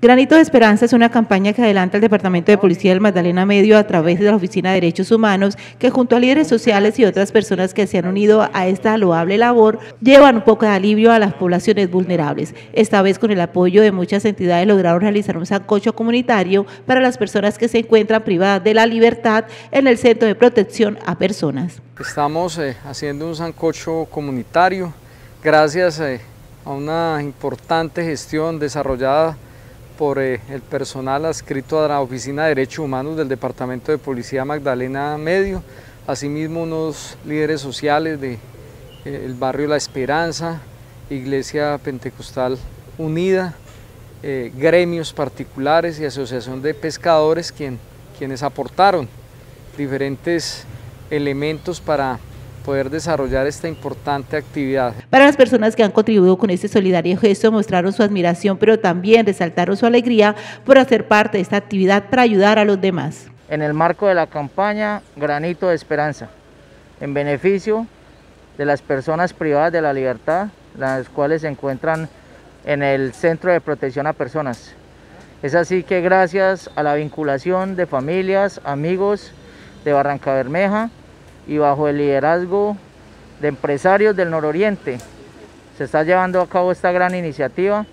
Granito de Esperanza es una campaña que adelanta el Departamento de Policía del Magdalena Medio a través de la Oficina de Derechos Humanos, que junto a líderes sociales y otras personas que se han unido a esta loable labor, llevan un poco de alivio a las poblaciones vulnerables. Esta vez, con el apoyo de muchas entidades, lograron realizar un sancocho comunitario para las personas que se encuentran privadas de la libertad en el Centro de Protección a Personas. Estamos haciendo un sancocho comunitario gracias a una importante gestión desarrollada por el personal adscrito a la Oficina de Derechos Humanos del Departamento de Policía Magdalena Medio, asimismo unos líderes sociales del barrio La Esperanza, Iglesia Pentecostal Unida, gremios particulares y Asociación de Pescadores, quienes aportaron diferentes elementos para poder desarrollar esta importante actividad. Para las personas que han contribuido con este solidario gesto, mostraron su admiración, pero también resaltaron su alegría por hacer parte de esta actividad para ayudar a los demás. En el marco de la campaña Granito de Esperanza, en beneficio de las personas privadas de la libertad, las cuales se encuentran en el Centro de Protección a Personas. Es así que gracias a la vinculación de familias, amigos de Barrancabermeja, y bajo el liderazgo de empresarios del nororiente, se está llevando a cabo esta gran iniciativa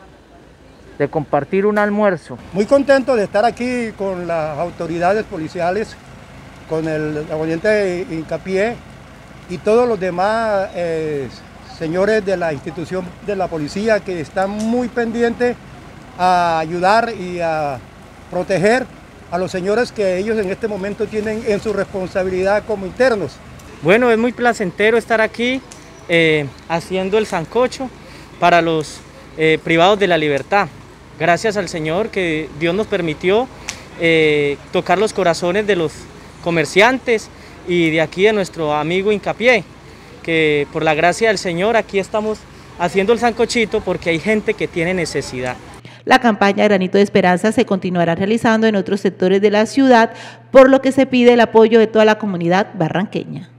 de compartir un almuerzo. Muy contento de estar aquí con las autoridades policiales, con el Oriente de Hincapié y todos los demás señores de la institución de la policía que están muy pendientes a ayudar y a proteger a los señores que ellos en este momento tienen en su responsabilidad como internos. Bueno, es muy placentero estar aquí haciendo el sancocho para los privados de la libertad. Gracias al Señor que Dios nos permitió tocar los corazones de los comerciantes y de aquí de nuestro amigo Hincapié, que por la gracia del Señor aquí estamos haciendo el sancochito porque hay gente que tiene necesidad. La campaña Granito de Esperanza se continuará realizando en otros sectores de la ciudad, por lo que se pide el apoyo de toda la comunidad barranqueña.